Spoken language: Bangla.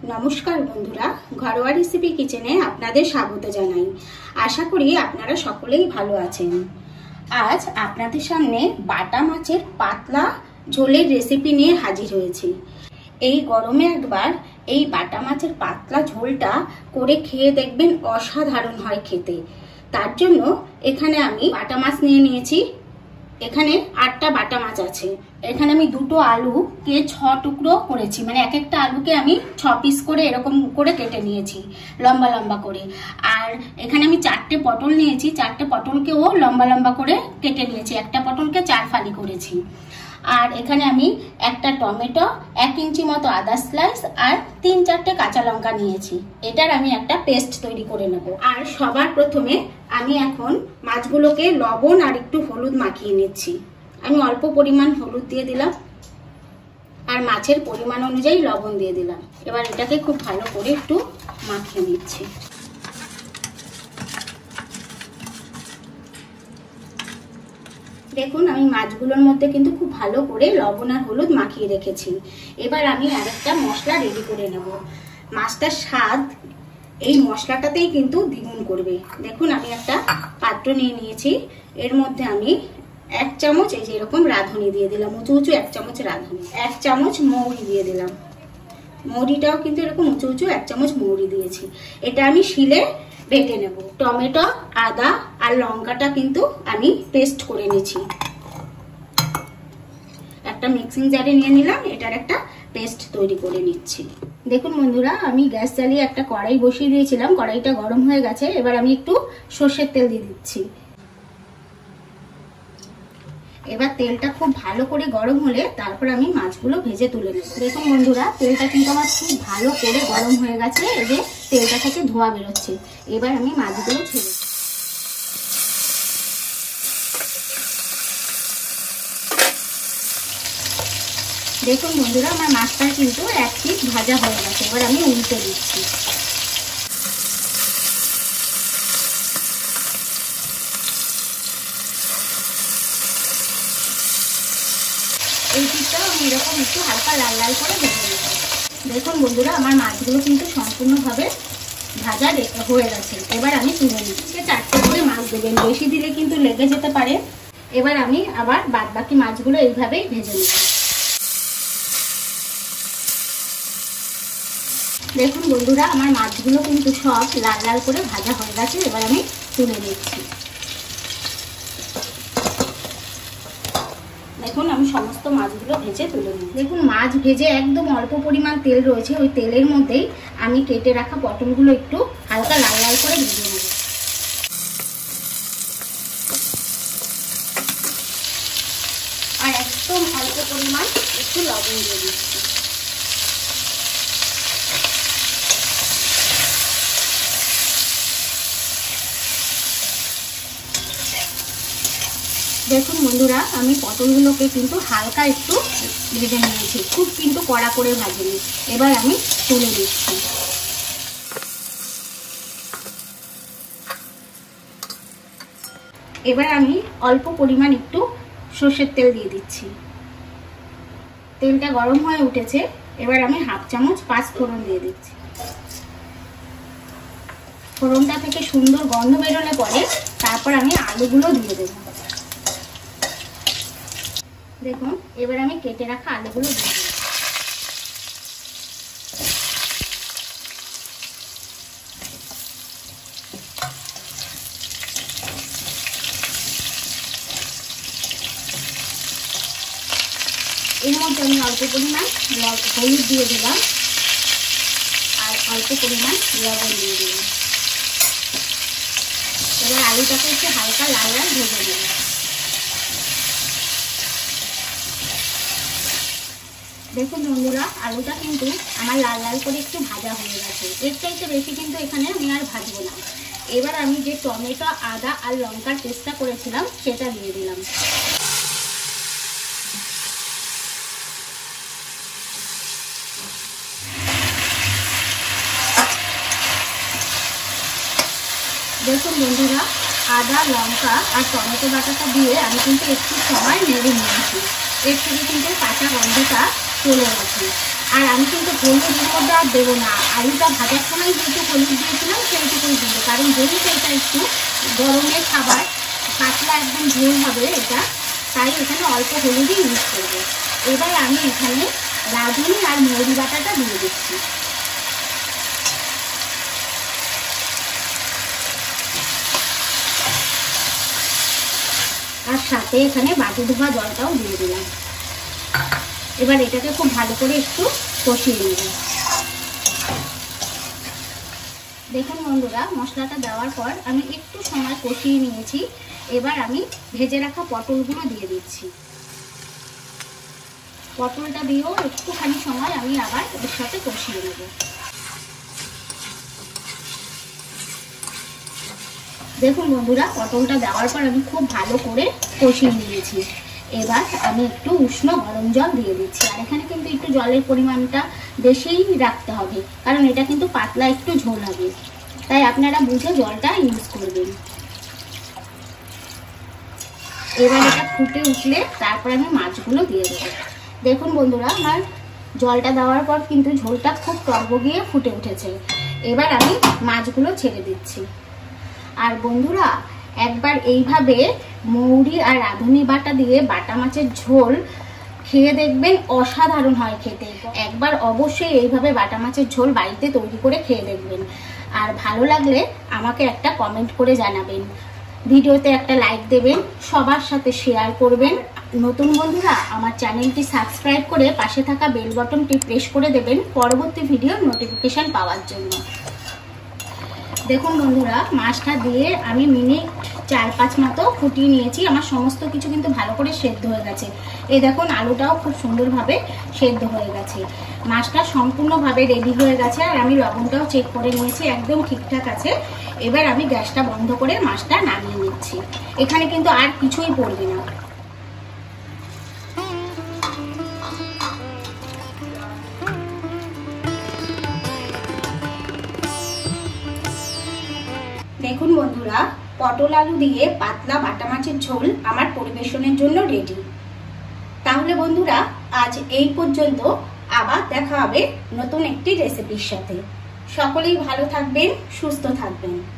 নমস্কার বন্ধুরা, ঘরোয়া রেসিপি কিচেনে আপনাদের স্বাগত জানাই। আশা করি আপনারা সকলেই ভালো আছেন। আজ আপনাদের সামনে বাটা মাছের পাতলা ঝোলের রেসিপি নিয়ে হাজির হয়েছি। এই গরমে একবার এই বাটা মাছের পাতলা ঝোলটা করে খেয়ে দেখবেন, অসাধারণ হয় খেতে। তার জন্য এখানে আমি বাটা মাছ নিয়ে নিয়েছি। এখানে 8টা বাটা মাছ আছে। এখানে আমি 2টো আলুকে 6 টুকরো করেছি, মানে এক একটা আলুকে আমি 6 পিস করে এরকম করে কেটে নিয়েছি লম্বা লম্বা করে। আর এখানে আমি 4টে পটল নিয়েছি, 4টে পটলকেও লম্বা লম্বা করে কেটে নিয়েছি, একটা পটলকে 4 ফালি করেছি। আর এখানে আমি একটা টমেটো, 1 ইঞ্চি মতো আদা স্লাইস আর 3-4টে কাঁচা লঙ্কা নিয়েছি। এটার আমি একটা পেস্ট তৈরি করে নেব। আর সবার প্রথমে আমি এখন মাছগুলোকে লবণ আর একটু হলুদ মাখিয়ে নিচ্ছি। আমি অল্প পরিমাণ হলুদ দিয়ে দিলাম আর মাছের পরিমাণ অনুযায়ী লবণ দিয়ে দিলাম। এবার এটাকে খুব ভালো করে একটু মাখিয়ে নিচ্ছি। দেখুন, আমি মাছগুলোর মধ্যে কিন্তু খুব ভালো করে লবণ আর হলুদ মাখিয়ে রেখেছি। এবার আমি আরেকটা মশলা রেডি করে নেব। মাছটার স্বাদ এই মশলাটাতেই কিন্তু দ্বিগুণ করবে। দেখুন, আমি একটা পাত্র নিয়ে নিয়েছি। এর মধ্যে আমি 1 চামচ এই যে এরকম রাঁধুনি দিয়ে দিলাম, উঁচু উঁচু 1 চামচ রাঁধুনি, 1 চামচ মৌরি দিয়ে দিলাম। মৌরিটাও কিন্তু এরকম উঁচু উঁচু 1 চামচ মৌরি দিয়েছি। এটা আমি শিলে বেটে নেব। টমেটো, আদা আর লঙ্কাটা কিন্তু আমি পেস্ট করে নিয়েছি। একটা মিক্সিং জারে নিয়ে নিলাম, এটার একটা পেস্ট তৈরি করে নিচ্ছি। দেখুন বন্ধুরা, আমি গ্যাস জ্বালিয়ে একটা কড়াই বসিয়ে দিয়েছিলাম। কড়াইটা গরম হয়ে গেছে। এবার আমি একটু সর্ষের তেল দিয়ে দিচ্ছি। এবার তেলটা খুব ভালো করে গরম হলে তারপর আমি মাছগুলো ভেজে তুলে নেব। দেখুন বন্ধুরা, তেলটা কিন্তু আমার খুব ভালো করে গরম হয়ে গেছে। এই যে তেলটা থেকে ধোঁয়া বেরোচ্ছে। এবার আমি মাছগুলো ছেড়ে দেব। দেখুন বন্ধুরা, আমার মাছটা কিন্তু 1 পিস ভাজা হয়ে গেছে। এবার আমি উল্টে দিচ্ছি। এই পিসটাও আমি এরকম একটু হালকা লাল লাল করে ভেজে নেব। দেখুন বন্ধুরা, আমার মাছগুলো কিন্তু সম্পূর্ণভাবে ভাজা হয়ে গেছে। এবার আমি তুলে নিচ্ছি। 4টে করে মাছ দেবেন, বেশি দিলে কিন্তু লেগে যেতে পারে। এবার আমি আবার বাদ বাকি মাছগুলো এইভাবেই ভেজে নেব। দেখুন বন্ধুরা, আমার মাছগুলো কিন্তু সব লাল লাল করে ভাজা হয়ে গেছে। এবার আমি তুলে নিচ্ছি। দেখুন, আমি সমস্ত মাছগুলো ভেজে তুলে নিই। দেখুন, মাছ ভেজে একদম অল্প পরিমাণ তেল রয়েছে। ওই তেলের মধ্যেই আমি কেটে রাখা পটলগুলো একটু হালকা লাল লাল করে ভেজে নেব। আর একদম অল্প পরিমাণ একটু লবণ দিয়ে দিচ্ছি। দেখুন বন্ধুরা, আমি পটলগুলোকে কিন্তু হালকা একটু ভেজে নিয়েছি, খুব কিন্তু কড়া করে ভাজিনি। এবার আমি তুলে দিচ্ছি। এবার আমি অল্প পরিমাণ একটু সর্ষের তেল দিয়ে দিচ্ছি। তেলটা গরম হয়ে উঠেছে। এবার আমি 1/2 চামচ 5 ফোড়ন দিয়ে দিচ্ছি। ফোড়নটা থেকে সুন্দর গন্ধ বেরোলে পরে তারপর আমি আলুগুলো দিয়ে দেবো। দেখুন, এবার আমি কেটে রাখা আলুগুলো দিয়ে দেব। এর মধ্যে আমি অল্প পরিমাণ হলুদ দিয়ে দিলাম আর অল্প পরিমাণ লবণ দিয়ে দিলাম। এবার আলুটাকে একটু হালকা লাল লাল ভেজে নেব। দেখুন বন্ধুরা, আলুটা কিন্তু আমার লাল লাল করে একটু ভাজা হয়ে গেছে। এর চাইতে বেশি কিন্তু এখানে আমি আর ভাজবো না। এবার আমি যে টমেটো, আদা আর লঙ্কার পেস্টটা করেছিলাম সেটা দিয়ে দিলাম। দেখুন বন্ধুরা, আদা, লঙ্কা আর টমেটো বাটাটা দিয়ে আমি কিন্তু একটু সময় নেড়ে নিয়েছি। এর থেকে কিন্তু কাঁচা গন্ধটা চলে গেছে। আর আমি কিন্তু হলুদ এর মধ্যে আর দেবো না, আলুটা ভাজার সময় যেহেতু হলুদ দিয়েছিলাম সেইটুকুই দেবো, কারণ যেহেতু এটা একটু গরমের খাবার, পাতলা একদম ঝোল হবে এটা, তাই এখানে অল্প হলুদই ইউজ করবো। এবার আমি এখানে রাঁধুনি আর মৌরি বাটাটা দিয়ে দিচ্ছি। আর সাথে এখানে বাটি ধোয়া জলটাও দিয়ে দিলাম। এবার এটাকে খুব ভালো করে একটু কষিয়ে নেব। দেখুন বন্ধুরা, মশলাটা দেওয়ার পর আমি একটু সময় কষিয়ে নিয়েছি। এবার আমি ভেজে রাখা পটলগুলো দিয়ে দিচ্ছি। পটলটা দিয়েও একটুখানি সময় আমি আবার এর সাথে কষিয়ে নেব। দেখুন বন্ধুরা, পটলটা দেওয়ার পর আমি খুব ভালো করে কষিয়ে নিয়েছি। এবার আমি একটু উষ্ণ গরম জল দিয়ে দিচ্ছি। আর এখানে কিন্তু একটু জলের পরিমাণটা বেশিই রাখতে হবে, কারণ এটা কিন্তু পাতলা একটু ঝোল হবে, তাই আপনারা বুঝে জলটা ইউজ করবেন। এবার এটা ফুটে উঠলে তারপর আমি মাছগুলো দিয়ে দেবো। দেখুন বন্ধুরা, আমার জলটা দেওয়ার পর কিন্তু ঝোলটা খুব টকবগিয়ে ফুটে উঠেছে। এবার আমি মাছগুলো ছেড়ে দিচ্ছি। আর বন্ধুরা, একবার এইভাবে মৌরি আর রাঁধুনি বাটা দিয়ে বাটা মাছের ঝোল খেয়ে দেখবেন, অসাধারণ হয় খেতে। একবার অবশ্যই এইভাবে বাটা মাছের ঝোল বাড়িতে তৈরি করে খেয়ে দেখবেন। আর ভালো লাগলে আমাকে একটা কমেন্ট করে জানাবেন, ভিডিওতে একটা লাইক দেবেন, সবার সাথে শেয়ার করবেন। নতুন বন্ধুরা আমার চ্যানেলটি সাবস্ক্রাইব করে পাশে থাকা বেল বাটনটি প্রেস করে দেবেন পরবর্তী ভিডিওর নোটিফিকেশন পাওয়ার জন্য। দেখুন বন্ধুরা, মাছটা দিয়ে আমি মিনিট 4-5 মতো ফুটিয়ে নিয়েছি। আমার সমস্ত কিছু কিন্তু ভালো করে সেদ্ধ হয়ে গেছে। এই দেখুন, আলুটাও খুব সুন্দরভাবে সেদ্ধ হয়ে গেছে। মাছটা সম্পূর্ণভাবে রেডি হয়ে গেছে। আর আমি লবণটাও চেক করে নিয়েছি, একদম ঠিকঠাক আছে। এবার আমি গ্যাসটা বন্ধ করে মাছটা নামিয়ে নিচ্ছি। এখানে কিন্তু আর কিছুই পড়বে না। দেখুন বন্ধুরা, পটল আলু দিয়ে পাতলা বাটা মাছের ঝোল আমার পরিবেশনের জন্য রেডি। তাহলে বন্ধুরা, আজ এই পর্যন্ত। আবার দেখা হবে নতুন একটি রেসিপির সাথে। সকলেই ভালো থাকবেন, সুস্থ থাকবেন।